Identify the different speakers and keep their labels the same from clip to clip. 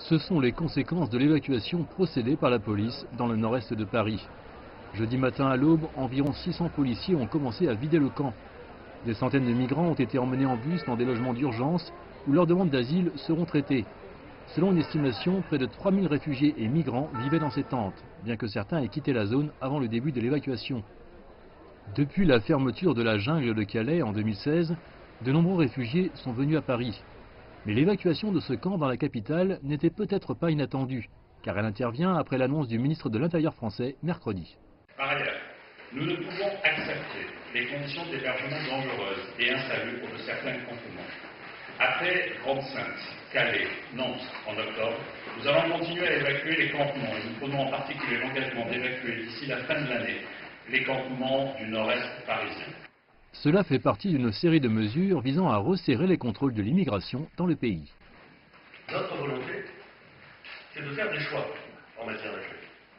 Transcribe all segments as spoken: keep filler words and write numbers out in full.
Speaker 1: Ce sont les conséquences de l'évacuation procédée par la police dans le nord-est de Paris. Jeudi matin à l'aube, environ six cents policiers ont commencé à vider le camp. Des centaines de migrants ont été emmenés en bus dans des logements d'urgence où leurs demandes d'asile seront traitées. Selon une estimation, près de trois mille réfugiés et migrants vivaient dans ces tentes, bien que certains aient quitté la zone avant le début de l'évacuation. Depuis la fermeture de la jungle de Calais en deux mille seize, de nombreux réfugiés sont venus à Paris. Mais l'évacuation de ce camp dans la capitale n'était peut-être pas inattendue, car elle intervient après l'annonce du ministre de l'Intérieur français mercredi.
Speaker 2: Par ailleurs, nous ne pouvons accepter les conditions d'hébergement dangereuses et insalubres de certains campements. Après Grande-Synthe, Calais, Nantes en octobre, nous allons continuer à évacuer les campements et nous prenons en particulier l'engagement d'évacuer d'ici la fin de l'année les campements du nord-est parisien.
Speaker 1: Cela fait partie d'une série de mesures visant à resserrer les contrôles de l'immigration dans le pays.
Speaker 3: Notre volonté, c'est de faire des choix en matière d'accueil.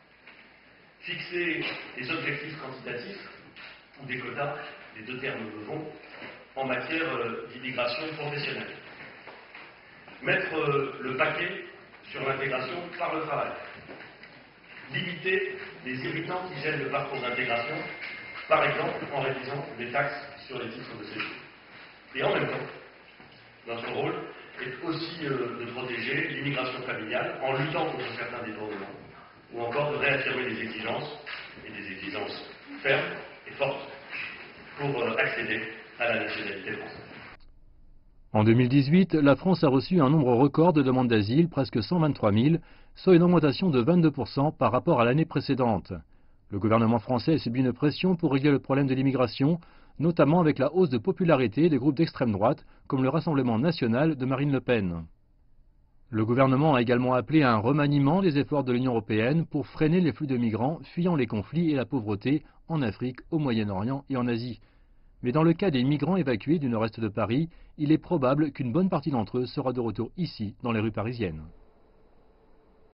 Speaker 3: Fixer des objectifs quantitatifs ou des quotas, les deux termes me vont, en matière d'immigration professionnelle. Mettre le paquet sur l'intégration par le travail. Limiter les irritants qui gênent le parcours d'intégration, par exemple en réduisant les taxes sur les titres de séjour. Et en même temps, notre rôle est aussi de protéger l'immigration familiale en luttant contre certains détournements, ou encore de réaffirmer des exigences, et des exigences fermes et fortes, pour accéder à la nationalité française.
Speaker 1: En deux mille dix-huit, la France a reçu un nombre record de demandes d'asile, presque cent vingt-trois mille, soit une augmentation de vingt-deux pour cent par rapport à l'année précédente. Le gouvernement français a subi une pression pour régler le problème de l'immigration, notamment avec la hausse de popularité des groupes d'extrême droite, comme le Rassemblement national de Marine Le Pen. Le gouvernement a également appelé à un remaniement des efforts de l'Union européenne pour freiner les flux de migrants fuyant les conflits et la pauvreté en Afrique, au Moyen-Orient et en Asie. Mais dans le cas des migrants évacués du nord-est de Paris, il est probable qu'une bonne partie d'entre eux sera de retour ici, dans les rues parisiennes.